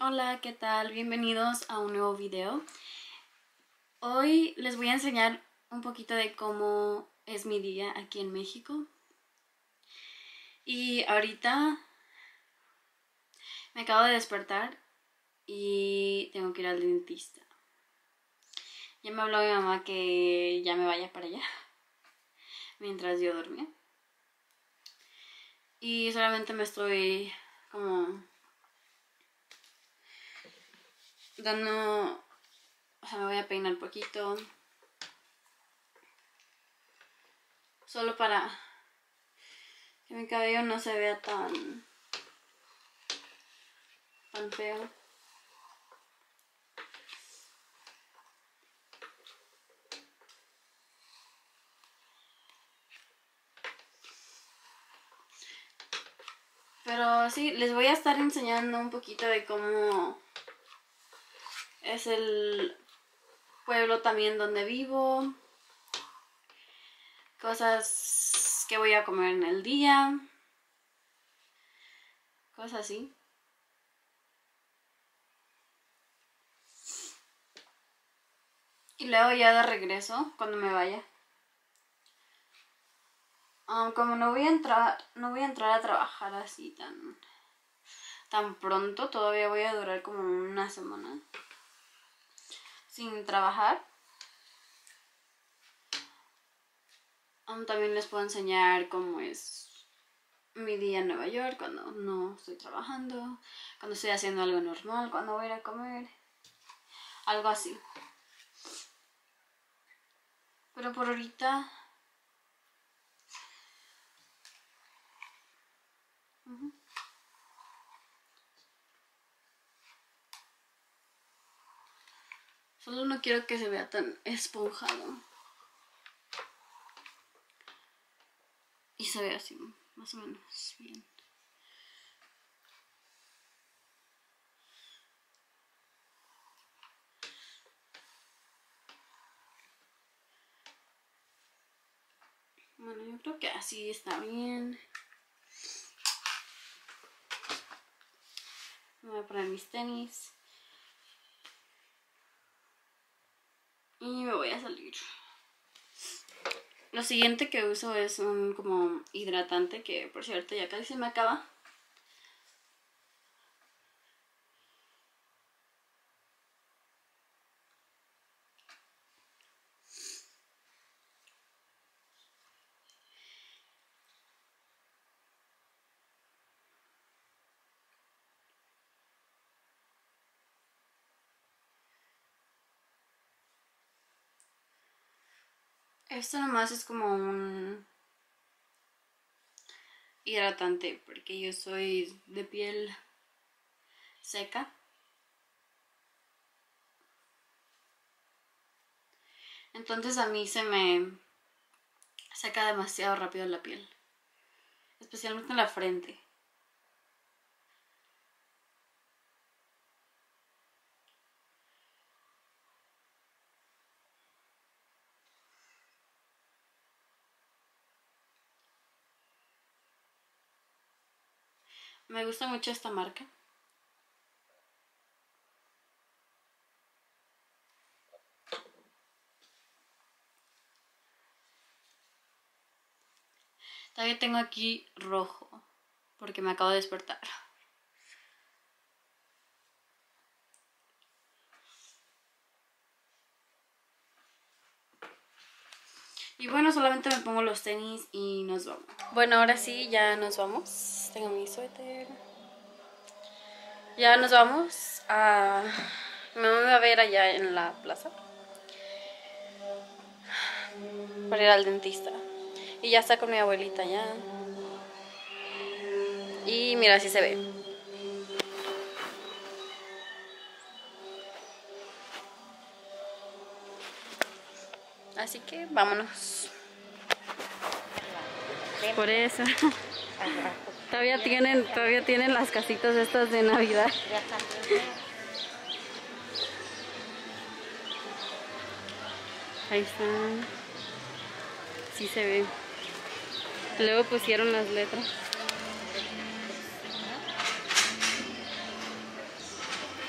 Hola, ¿qué tal? Bienvenidos a un nuevo video. Hoy les voy a enseñar un poquito de cómo es mi día aquí en México. Y ahorita me acabo de despertar y tengo que ir al dentista. Ya me habló mi mamá que ya me vaya para allá mientras yo dormía. Y solamente me estoy como dando... O sea, me voy a peinar poquito. Solo para que mi cabello no se vea tan feo. Pero sí, les voy a estar enseñando un poquito de cómo es el pueblo también donde vivo. Cosas que voy a comer en el día. Cosas así. Y luego ya de regreso, cuando me vaya. Como no voy a entrar a trabajar así tan pronto. Todavía voy a durar como una semana sin trabajar. También les puedo enseñar cómo es mi día en Nueva York cuando no estoy trabajando, cuando estoy haciendo algo normal, cuando voy a ir a comer, algo así. Pero por ahorita solo no quiero que se vea tan esponjado. Y se ve así, más o menos bien. Bueno, yo creo que así está bien. Me voy a poner mis tenis. Y me voy a salir. Lo siguiente que uso es un como hidratante que por cierto ya casi se me acaba. Esto nomás es como un hidratante porque yo soy de piel seca. Entonces a mí se me seca demasiado rápido la piel. Especialmente en la frente. Me gusta mucho esta marca. Todavía tengo aquí rojo porque me acabo de despertar. Y bueno, solamente me pongo los tenis y nos vamos. Bueno, ahora sí, ya nos vamos. Tengo mi suéter. Ya nos vamos. Mi mamá me va a ver allá en la plaza para ir al dentista. Y ya está con mi abuelita ya. Y mira, así se ve. Así que vámonos. Por eso. Todavía tienen las casitas estas de Navidad. Ahí están. Sí se ve. Luego pusieron las letras.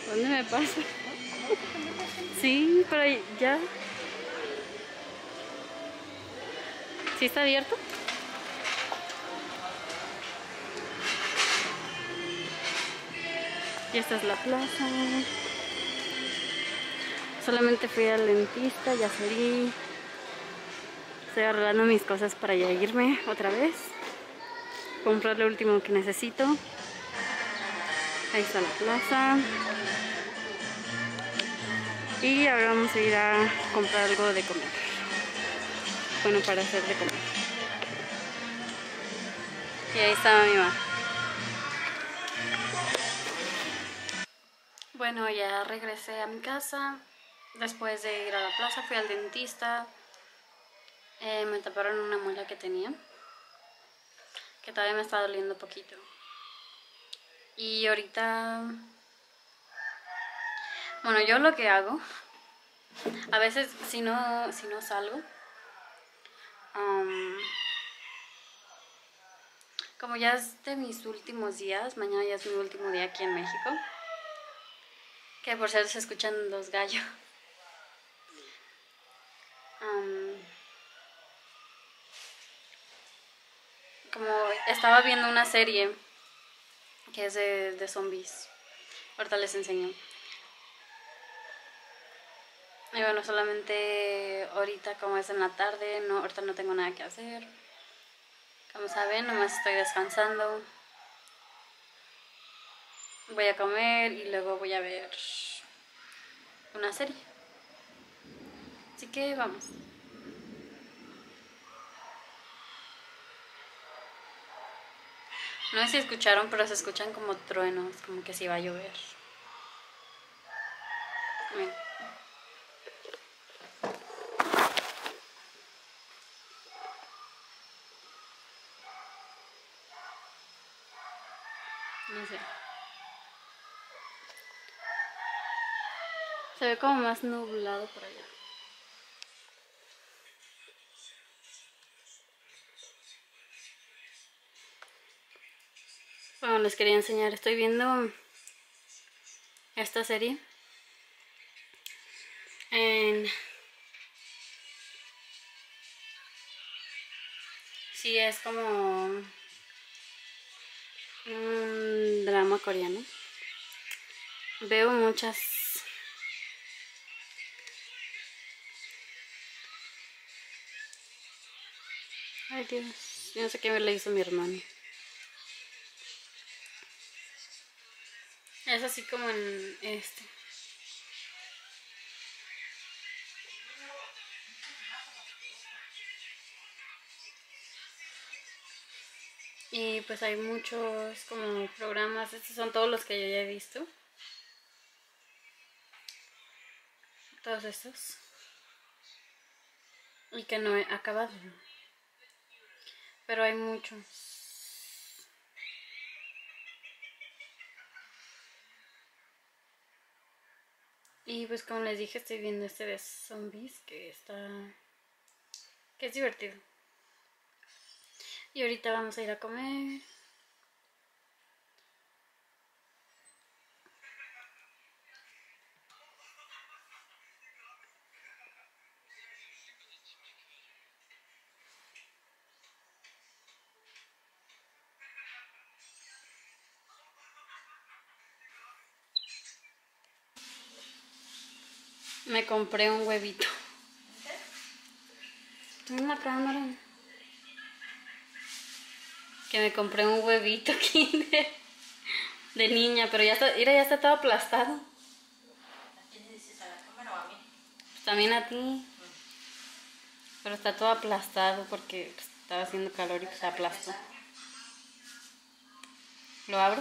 ¿Dónde me pasa? Sí, pero ya. ¿Sí está abierto? Y esta es la plaza. Solamente fui al dentista, ya salí. Estoy arreglando mis cosas para ya irme otra vez. Comprar lo último que necesito. Ahí está la plaza. Y ahora vamos a ir a comprar algo de comer. Bueno, para hacer de comer. Y ahí está mi mamá. Bueno, ya regresé a mi casa. Después de ir a la plaza fui al dentista. Me taparon una muela que tenía, que todavía me está doliendo un poquito. Y ahorita, bueno, yo lo que hago, a veces si no salgo, como ya es de mis últimos días, mañana ya es mi último día aquí en México, que por cierto se escuchan los gallos. Como estaba viendo una serie que es de zombies, ahorita les enseño. Y bueno, solamente ahorita como es en la tarde, ahorita no tengo nada que hacer. Como saben, nomás estoy descansando. Voy a comer y luego voy a ver una serie. Así que vamos. No sé si escucharon, pero se escuchan como truenos, como que si va a llover. Miren. No sé. Se ve como más nublado por allá. Bueno, les quería enseñar. Estoy viendo esta serie sí, es como un drama coreano. Veo muchas. Ay, Dios. Yo no sé qué le hizo mi hermano. Es así como en este. Y pues hay muchos como programas. Estos son todos los que yo ya he visto. Todos estos. Y que no he acabado. Pero hay muchos. Y pues como les dije, estoy viendo este de zombies que es divertido. Y ahorita vamos a ir a comer. Me compré un huevito. Estoy en la cámara. Que me compré un huevito Kinder de niña, pero ya está, mira, ya está todo aplastado. ¿A quién le dices, a la cámara o a mí? Pues también a ti. Pero está todo aplastado porque pues, estaba haciendo calor y pues se aplastó. ¿Lo abro?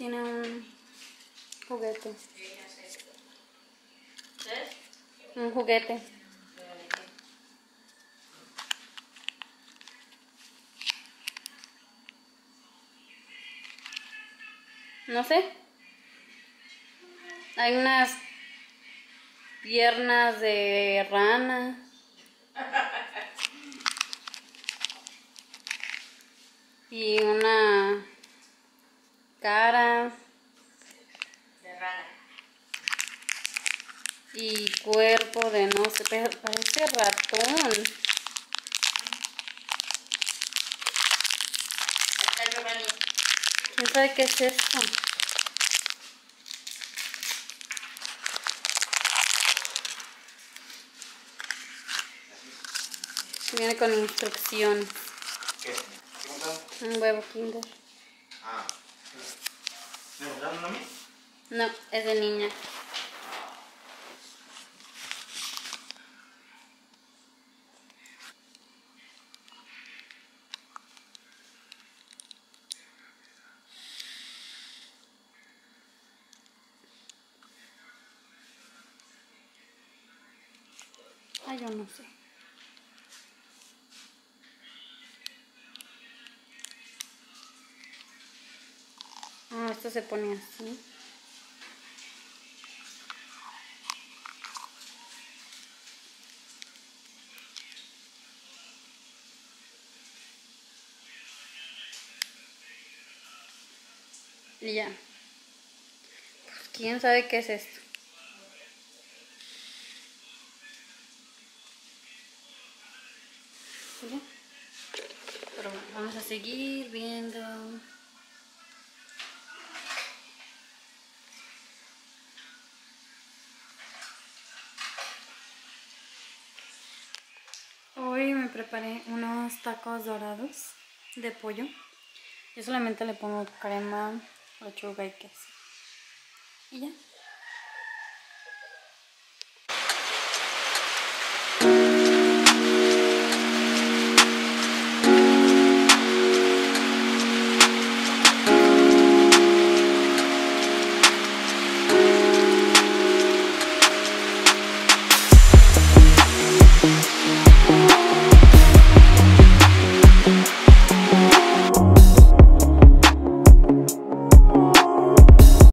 tiene un juguete. Sí, ya sé. ¿Sabes? Un juguete. Pero de qué. No sé. Hay unas piernas de rana. Y una cara. De rana. Y cuerpo de no sé, parece ratón. Está el Giovanni. ¿Quién sabe qué es esto? Viene con instrucciones. ¿Qué? ¿Qué comprado? Un huevo Kinder. Ah. ¿Me compraron uno a mí? No, es de niña. Ay, yo no sé. Ah, esto se pone así. Y ya. ¿Quién sabe qué es esto? ¿Y ya? Pero bueno, vamos a seguir viendo. Hoy me preparé unos tacos dorados de pollo. Yo solamente le pongo crema, lechuga y queso. Y ya.